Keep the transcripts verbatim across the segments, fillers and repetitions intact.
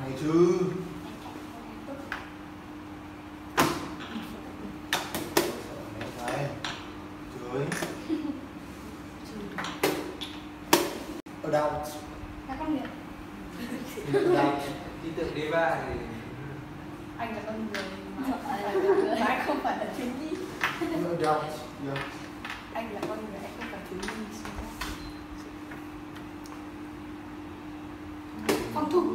Hay chứ. Đấy. Chửi. Adult. Là con gì? Adult. Ý tưởng đê ba thì Anh là con người mà anh không phải là thiếu nhi. Adult. Yeah. Anh là con người, anh không phải thiếu nhi. Phòng thủ.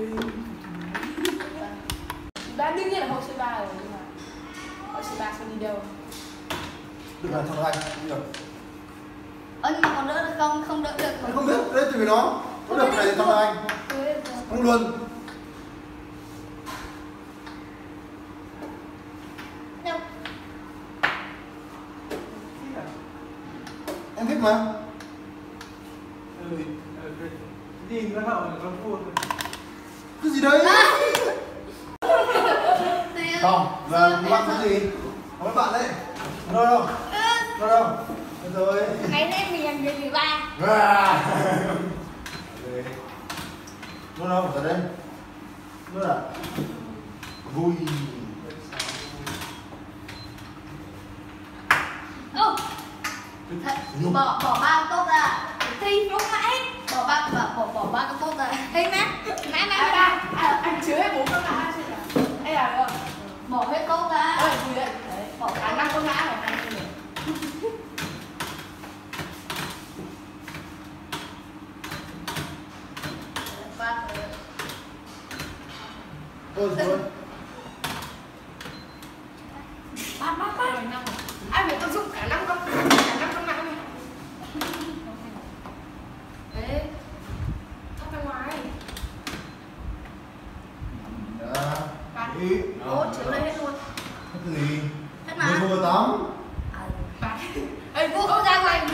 Đã đương nhiên là hậu xê ba rồi, nhưng mà hậu xê ba sẽ đi đâu? Đừng làm thằng anh, không được. Ơ nhưng mà còn đỡ được không? Không đỡ được. Anh không biết, đấy tùy nó. Có được này thì thằng anh. Không luôn. Đâu? Em thích mà. ừ, nhìn nó hậu nó buồn. Cái gì đấy? À. Không, là bạn cái gì? Có các bạn đấy. Đâu đâu? Đâu đâu? Được rồi. Ngày nay mình làm gì ba? À. Đâu đâu? Ở đây. Đâu à? Vui. Ô. Bỏ bỏ ba tốt ra. Thi lúc nãy bỏ ba bỏ bỏ bỏ ba cái tốt ra. Thi má. Má má À, ba. à, anh chứa hết bốn con ngã chứ nào? Hay là được? Bỏ hết tốt ra. Ôi, gì đấy? Đấy, bỏ cả năm con ngã rồi anh không được. Ba. Ôi rồi. Ba ba ba. Anh phải tận dụng cả năm con cả năm con ngã này. Đấy. Thoát ra ngoài. Đã. Bạn. Ý. Ô chiếu đây hết luôn. Cái gì? Hết Mười mà. vừa tắm. Bạn. Ê vô không ra ngoài